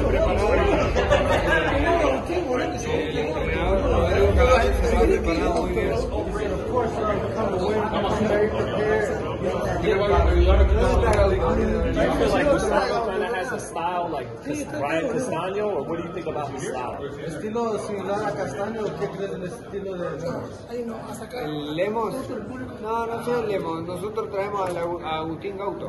bien preparado. El entrenador Rodrigo Caballo se va preparado muy bien. Do you feel like Gustavo kind of has a style like Ryan Castaño, or what do you think about his style? Estilo similar a Castaño, ¿qué crees del estilo de Lemos? El Lemos, no sé el Lemos, nosotros traemos a Agustín Gauto.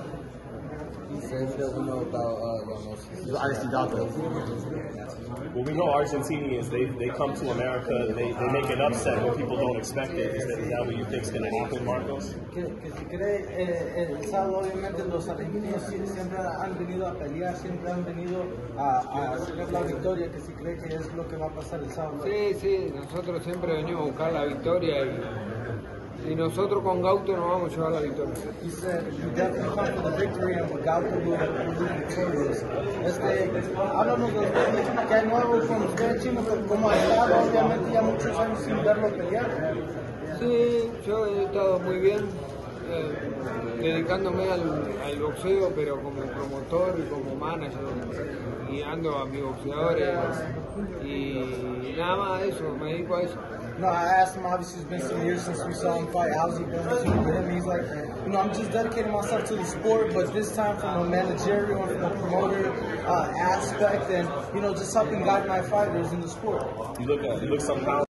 Well, we know Argentinians, they come to America, they make an upset when people don't expect it. Is that what you think is going to happen, Marcos? Que si cree el sábado, obviamente los argentinos siempre han venido a pelear, siempre han venido a sacar la victoria, que si cree que es lo que va a pasar el sábado. Sí, nosotros siempre venimos a buscar la victoria y nosotros con Gauto nos vamos a llevar la victoria. He said, "You definitely come for the victory and with Gauto will be victorious." Háblanos de que hay nuevo con usted, Chino, como ha estado, obviamente ya muchos años sin verlo pelear. Sí, yo he estado muy bien, dedicándome al boxeo, pero como promotor y como manager, guiando a mis boxeadores y nada más de eso, me dedico a eso. No, I asked him, obviously it's been some years since we saw him fight, how's he been with him? He's like, I'm just dedicating myself to the sport, but this time from a managerial and from a promoter aspect and, just helping guide my fighters in the sport. You look somehow